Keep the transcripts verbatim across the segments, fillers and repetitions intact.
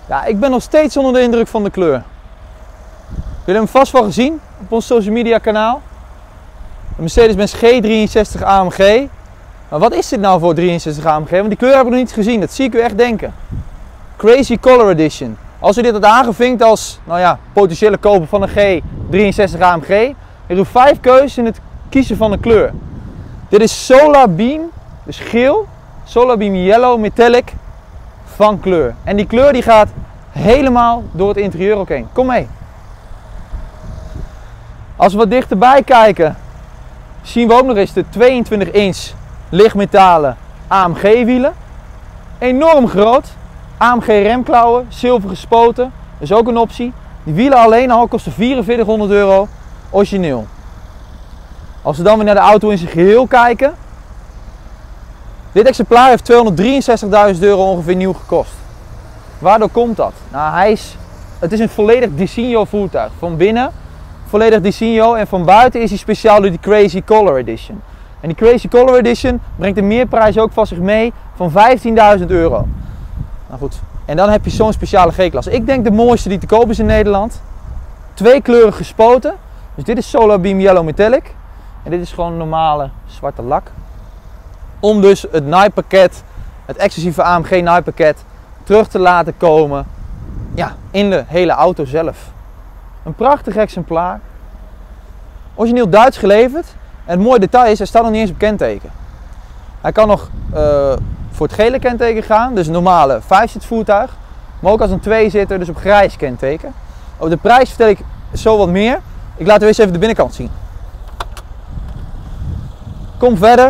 Ja, ik ben nog steeds onder de indruk van de kleur. Jullie hebben hem vast wel gezien op ons social media kanaal. De Mercedes-Benz G drieënzestig A M G. Maar wat is dit nou voor drieënzestig A M G? Want die kleur heb ik nog niet gezien, dat zie ik u echt denken. Crazy Color Edition. Als u dit had aangevinkt als nou ja, potentiële koper van een G drieënzestig A M G, heeft u vijf keuzes in het kiezen van een kleur. Dit is Solar Beam, dus geel, Solar Beam Yellow Metallic van kleur. En die kleur die gaat helemaal door het interieur ook heen. Kom mee. Als we wat dichterbij kijken, zien we ook nog eens de tweeëntwintig inch lichtmetalen A M G wielen. Enorm groot. A M G remklauwen, zilver gespoten, is ook een optie. Die wielen alleen al kosten vierenveertighonderd euro, origineel. Als we dan weer naar de auto in zijn geheel kijken. Dit exemplaar heeft tweehonderddrieënzestigduizend euro ongeveer nieuw gekost. Waardoor komt dat? Nou, hij is, het is een volledig Designo voertuig. Van binnen volledig Designo en van buiten is hij speciaal door die Crazy Color Edition. En die Crazy Color Edition brengt een meerprijs ook van zich mee van vijftienduizend euro. Nou goed, en dan heb je zo'n speciale G-klasse. Ik denk de mooiste die te koop is in Nederland. Twee kleuren gespoten. Dus dit is Solar Beam Yellow Metallic. En dit is gewoon normale zwarte lak. Om dus het naaipakket, het exclusieve A M G naaipakket, terug te laten komen ja, in de hele auto zelf. Een prachtig exemplaar. Origineel Duits geleverd. En het mooie detail is, hij staat nog niet eens op kenteken. Hij kan nog uh, voor het gele kenteken gaan, dus een normale vijfzits voertuig. Maar ook als een tweezitter, dus op grijs kenteken. Over de prijs vertel ik zo wat meer. Ik laat u eens even de binnenkant zien. Kom verder.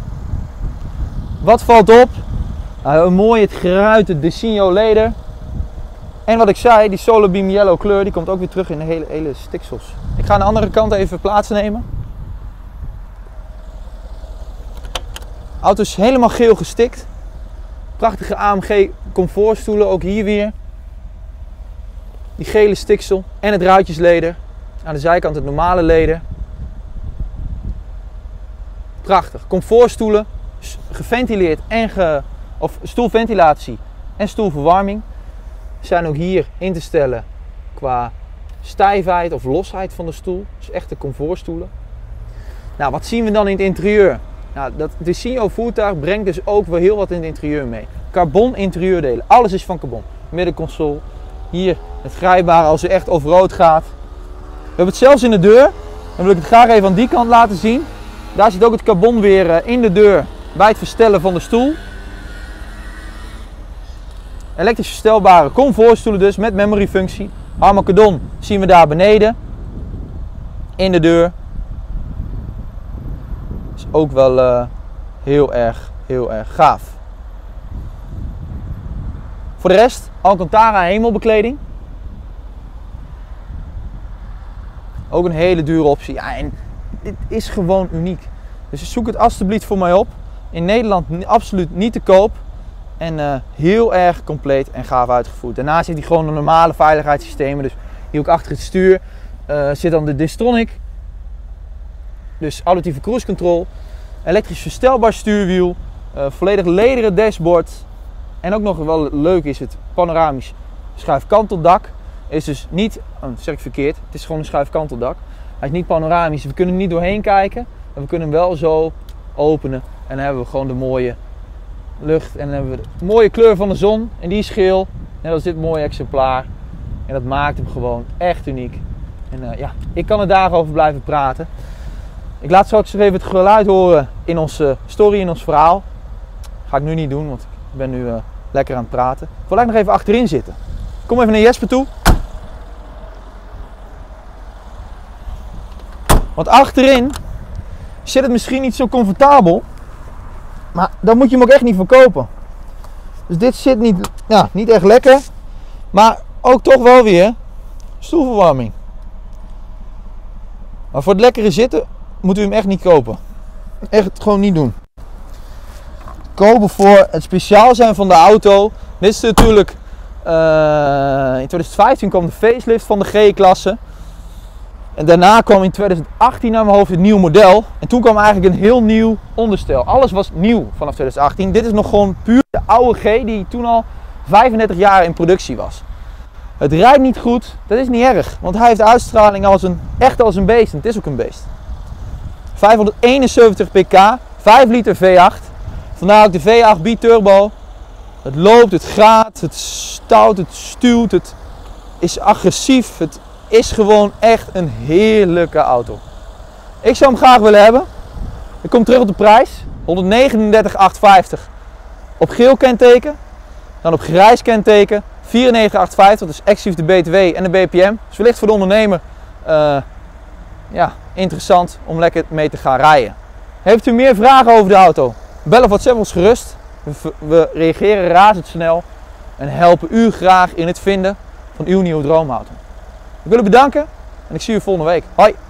Wat valt op? Nou, een mooie het geruite Designo leder. En wat ik zei, die Solar Beam Yellow kleur, die komt ook weer terug in de hele, hele stiksels. Ik ga aan de andere kant even plaatsnemen. De auto is helemaal geel gestikt. Prachtige A M G comfortstoelen, ook hier weer. Die gele stiksel en het ruitjesleder. Aan de zijkant het normale leder. Prachtig. Comfortstoelen, geventileerd en ge, of stoelventilatie en stoelverwarming. Zijn ook hier in te stellen qua stijfheid of losheid van de stoel. Dus echte comfortstoelen. Nou, wat zien we dan in het interieur? Nou, dat Designo voertuig brengt dus ook wel heel wat in het interieur mee. Carbon interieurdelen, alles is van carbon. Middenconsole, hier het grijpbare als u echt off-road gaat. We hebben het zelfs in de deur. Dan wil ik het graag even aan die kant laten zien. Daar zit ook het carbon weer in de deur bij het verstellen van de stoel. Elektrisch verstelbare comfortstoelen dus met memory functie. Armacadon zien we daar beneden in de deur. Is ook wel uh, heel erg, heel erg gaaf. Voor de rest Alcantara hemelbekleding. Ook een hele dure optie. Ja, en dit is gewoon uniek. Dus zoek het alstublieft voor mij op. In Nederland absoluut niet te koop. En uh, heel erg compleet en gaaf uitgevoerd. Daarnaast heeft hij gewoon een normale veiligheidssystemen. Dus hier ook achter het stuur uh, zit dan de Distronic. Dus auditieve cruise control. Elektrisch verstelbaar stuurwiel. Uh, volledig lederen dashboard. En ook nog wel leuk is het panoramisch schuifkanteldak. Is dus niet, oh, zeg ik verkeerd, het is gewoon een schuifkanteldak. Hij is niet panoramisch, we kunnen er niet doorheen kijken. Maar we kunnen hem wel zo openen. En dan hebben we gewoon de mooie lucht. En dan hebben we de mooie kleur van de zon. En die is geel. Net als dit mooie exemplaar. En dat maakt hem gewoon echt uniek. En uh, ja, ik kan er daarover blijven praten. Ik laat straks even het geluid horen in onze story, in ons verhaal. Ga ik nu niet doen, want ik ben nu uh, lekker aan het praten. Ik wil eigenlijk nog even achterin zitten. Kom even naar Jesper toe. Want achterin zit het misschien niet zo comfortabel. Maar daar moet je hem ook echt niet voor kopen. Dus dit zit niet, ja, niet echt lekker. Maar ook toch wel weer stoelverwarming. Maar voor het lekkere zitten moet u hem echt niet kopen. Echt gewoon niet doen. Kopen voor het speciaal zijn van de auto. Dit is natuurlijk, uh, in twintig vijftien kwam de facelift van de G-klasse. En daarna kwam in twintig achttien naar mijn hoofd het nieuw model. En toen kwam eigenlijk een heel nieuw onderstel. Alles was nieuw vanaf twintig achttien. Dit is nog gewoon puur de oude G die toen al vijfendertig jaar in productie was. Het rijdt niet goed, dat is niet erg, want hij heeft uitstraling als een, echt als een beest en het is ook een beest. vijfhonderdeenenzeventig pk, vijf liter V acht, vandaar ook de V acht biturbo. Het loopt, het gaat, het stout, het stuwt, het is agressief, het is gewoon echt een heerlijke auto. Ik zou hem graag willen hebben. Ik kom terug op de prijs, honderdnegenendertig achthonderdvijftig op geel kenteken, dan op grijs kenteken vierennegentig achthonderdvijftig, dus exclusief de B T W en de B P M. Dus wellicht voor de ondernemer uh, ja, interessant om lekker mee te gaan rijden. Heeft u meer vragen over de auto? Bel of WhatsApp ons gerust. We, we reageren razendsnel en helpen u graag in het vinden van uw nieuwe droomauto. Ik wil u bedanken en ik zie u volgende week. Hoi!